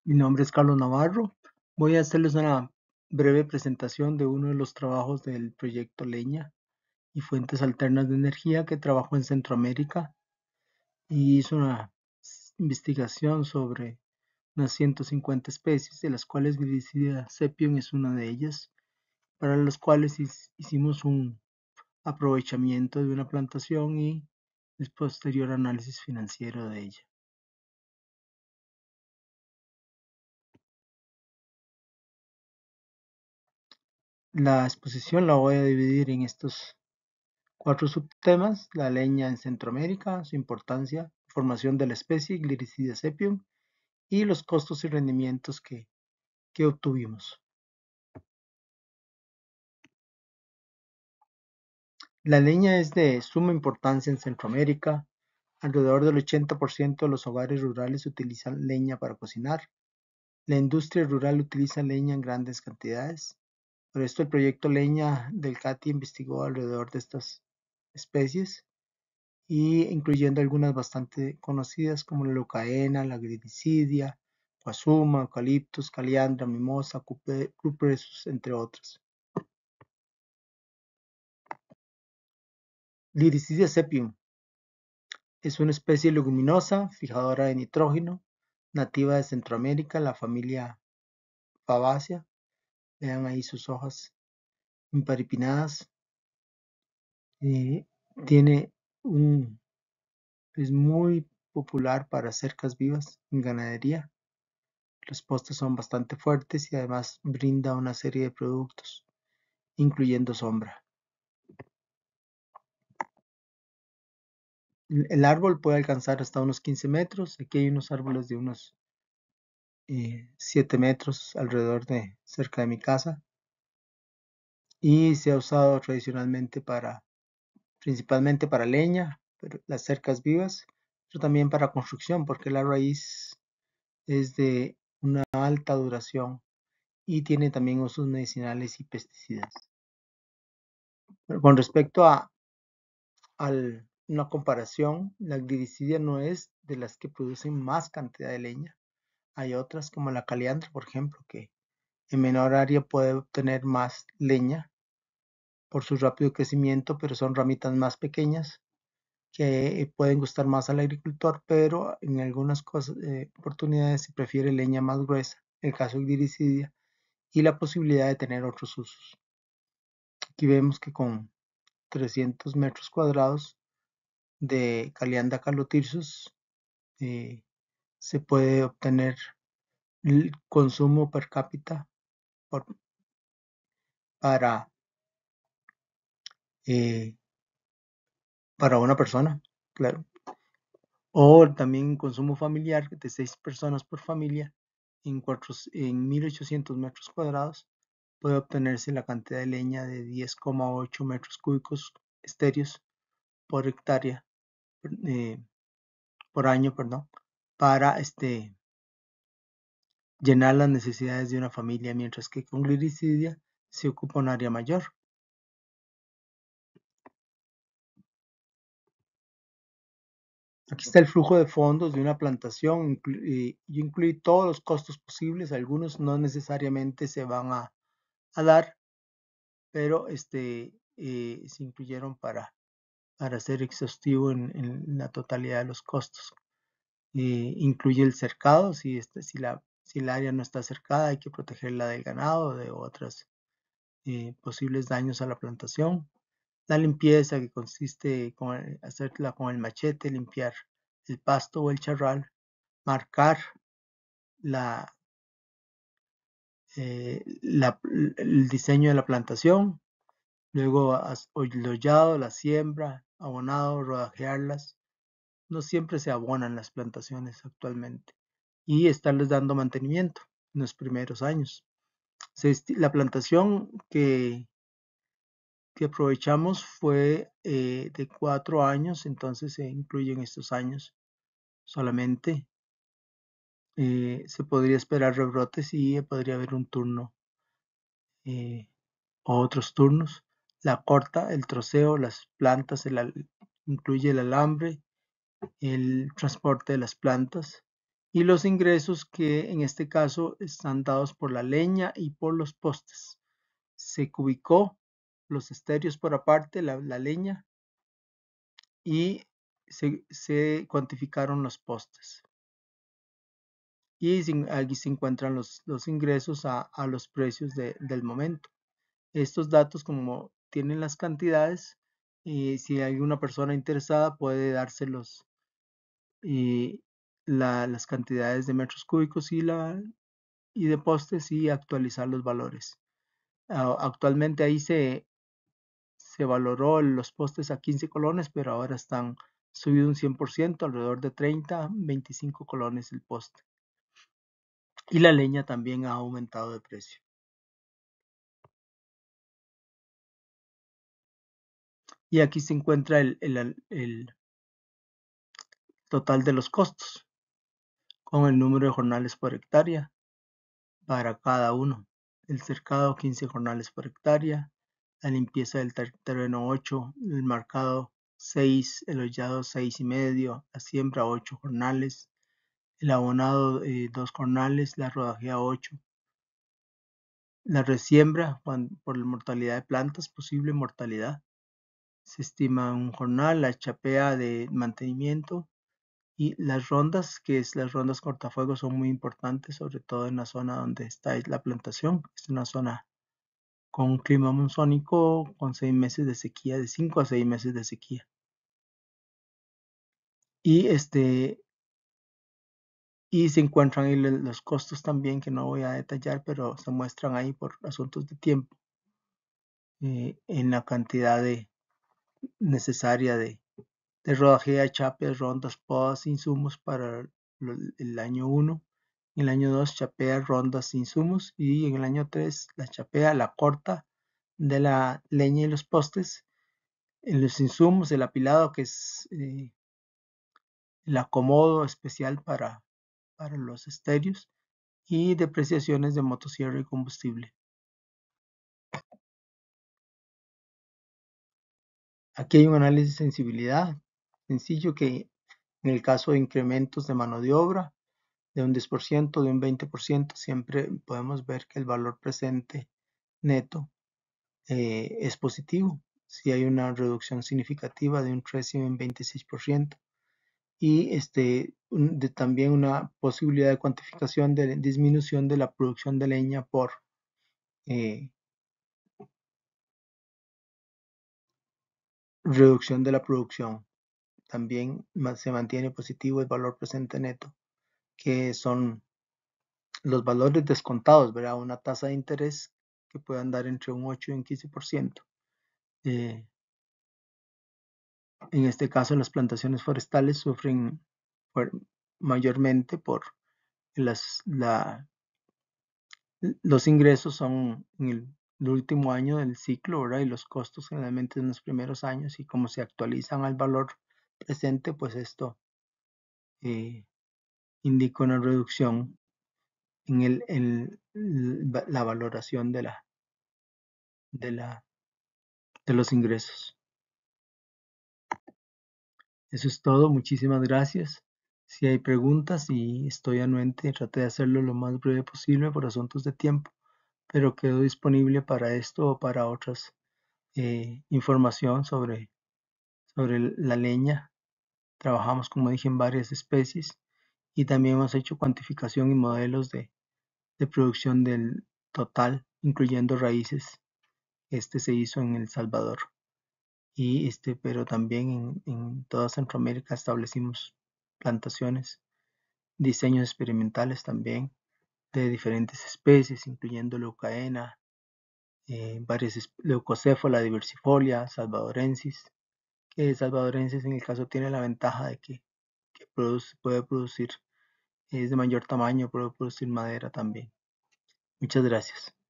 Mi nombre es Carlos Navarro. Voy a hacerles una breve presentación de uno de los trabajos del proyecto Leña y Fuentes Alternas de Energía que trabajó en Centroamérica y hizo una investigación sobre unas 150 especies, de las cuales Glycidia sepium es una de ellas, para las cuales hicimos un aprovechamiento de una plantación y el posterior análisis financiero de ella. La exposición la voy a dividir en estos 4 subtemas: la leña en Centroamérica, su importancia, formación de la especie Gliricidia sepium y los costos y rendimientos que obtuvimos. La leña es de suma importancia en Centroamérica. Alrededor del 80% de los hogares rurales utilizan leña para cocinar. La industria rural utiliza leña en grandes cantidades. Por esto el proyecto Leña del CATI investigó alrededor de estas especies, y incluyendo algunas bastante conocidas como la leucaena, la gridicidia, Quasuma, Eucaliptus, Caliandra, Mimosa, Cupressus, entre otras. Glycidia sepium es una especie leguminosa, fijadora de nitrógeno, nativa de Centroamérica, la familia Fabaceae. Vean ahí sus hojas imparipinnadas. Tiene es muy popular para cercas vivas en ganadería. Los postes son bastante fuertes y además brinda una serie de productos, incluyendo sombra. El árbol puede alcanzar hasta unos 15 metros. Aquí hay unos árboles de unos 7 metros alrededor de cerca de mi casa, y se ha usado tradicionalmente principalmente para leña, las cercas vivas, pero también para construcción, porque la raíz es de una alta duración y tiene también usos medicinales y pesticidas. Con respecto a una comparación, la gliricidia no es de las que producen más cantidad de leña. Hay otras como la caliandra, por ejemplo, que en menor área puede obtener más leña por su rápido crecimiento, pero son ramitas más pequeñas que pueden gustar más al agricultor, pero en algunas oportunidades se prefiere leña más gruesa, el caso de gliricidia, y la posibilidad de tener otros usos. Aquí vemos que con 300 metros cuadrados de Caliandra calotirsus se puede obtener el consumo per cápita para, eh, para una persona, claro. O también consumo familiar de 6 personas por familia en 1800 metros cuadrados puede obtenerse la cantidad de leña de 10,8 metros cúbicos estéreos por hectárea, por año, perdón, para llenar las necesidades de una familia, mientras que con gliricidia se ocupa un área mayor. Aquí está el flujo de fondos de una plantación. Yo incluí todos los costos posibles, algunos no necesariamente se van a dar, pero se incluyeron para ser exhaustivo en la totalidad de los costos. Incluye el cercado, si el área no está cercada, hay que protegerla del ganado o de otros posibles daños a la plantación. La limpieza, que consiste en hacerla con el machete, limpiar el pasto o el charral, marcar el diseño de la plantación, luego el hollado, la siembra, abonado, rodajearlas. No siempre se abonan las plantaciones actualmente, y estarles dando mantenimiento en los primeros años. La plantación que aprovechamos fue de 4 años, entonces se incluyen estos años solamente. Se podría esperar rebrotes y podría haber un turno o otros turnos. La corta, el troceo, las plantas, incluye el alambre, el transporte de las plantas y los ingresos que en este caso están dados por la leña y por los postes. Se cubicó los estéreos por aparte, la leña, y se cuantificaron los postes. Y aquí se encuentran los ingresos a los precios del momento. Estos datos, como tienen las cantidades, si hay una persona interesada puede dárselos las cantidades de metros cúbicos y de postes y actualizar los valores. Actualmente ahí se valoró los postes a 15 colones, pero ahora están subidos un 100%, alrededor de 30, 25 colones el poste. Y la leña también ha aumentado de precio. Y aquí se encuentra el total de los costos, con el número de jornales por hectárea para cada uno. El cercado 15 jornales por hectárea, la limpieza del terreno 8, el marcado 6, el hollado 6,5, la siembra 8 jornales, el abonado 2 jornales, la rodajea 8, la resiembra por la mortalidad de plantas, posible mortalidad, se estima un jornal, la chapea de mantenimiento y las rondas, las rondas cortafuegos son muy importantes, sobre todo en la zona donde está la plantación. Es una zona con un clima monzónico, con 6 meses de sequía, de 5 a 6 meses de sequía. Y se encuentran ahí los costos también, que no voy a detallar, pero se muestran ahí por asuntos de tiempo, en la cantidad necesaria de rodajea, chapes, rondas, podas, insumos para el año 1. En el año 2 chapea, rondas, insumos, y en el año 3 la chapea, la corta de la leña y los postes. En los insumos, el apilado, que es el acomodo especial para los estéreos, y depreciaciones de motosierra y combustible. Aquí hay un análisis de sensibilidad sencillo, que en el caso de incrementos de mano de obra de un 10%, de un 20%, siempre podemos ver que el valor presente neto es positivo. Si hay una reducción significativa de un 13 y un 26%, y también una posibilidad de cuantificación de disminución de la producción de leña por eh, reducción de la producción. También se mantiene positivo el valor presente neto, que son los valores descontados, ¿verdad? Una tasa de interés que puede andar entre un 8 y un 15%. En este caso, las plantaciones forestales sufren mayormente por los ingresos son en el último año del ciclo, ¿verdad? Y los costos generalmente en los primeros años, y como se actualizan al valor presente, pues esto indica una reducción en la valoración de la, de los ingresos. Eso es todo, muchísimas gracias. Si hay preguntas, y estoy anuente, traté de hacerlo lo más breve posible por asuntos de tiempo, pero quedo disponible para esto o para otras información sobre la leña. Trabajamos, como dije, en varias especies, y también hemos hecho cuantificación y modelos de producción del total, incluyendo raíces. Se hizo en El Salvador, y pero también en toda Centroamérica establecimos plantaciones, diseños experimentales también de diferentes especies, incluyendo leucaena, varias leucocéfala, diversifolia, salvadorensis, que salvadorensis en el caso tiene la ventaja de que puede producir, es de mayor tamaño, puede producir madera también. Muchas gracias.